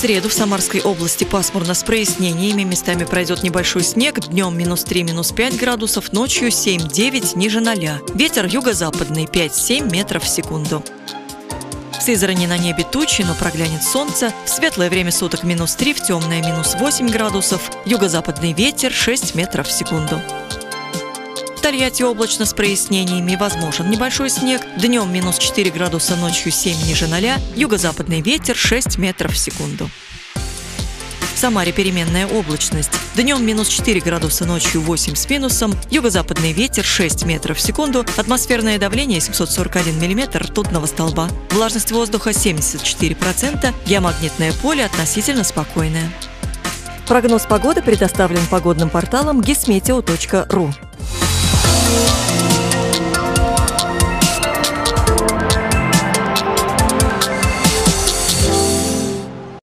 среду в Самарской области пасмурно с прояснениями, местами пройдет небольшой снег, днем -3, -5 градусов, ночью 7-9, ниже 0. Ветер юго-западный 5-7 метров в секунду. В Сызрани на небе тучи, но проглянет солнце. В светлое время суток -3, в темное -8 градусов. Юго-западный ветер 6 метров в секунду. В Тольятти облачно с прояснениями, возможен небольшой снег. Днем -4 градуса, ночью 7 ниже 0. Юго-западный ветер 6 метров в секунду. В Самаре переменная облачность. Днем -4 градуса, ночью 8 с минусом. Юго-западный ветер 6 метров в секунду. Атмосферное давление 741 миллиметр ртутного столба. Влажность воздуха 74%. Геомагнитное поле относительно спокойное. Прогноз погоды предоставлен погодным порталом gismeteo.ru.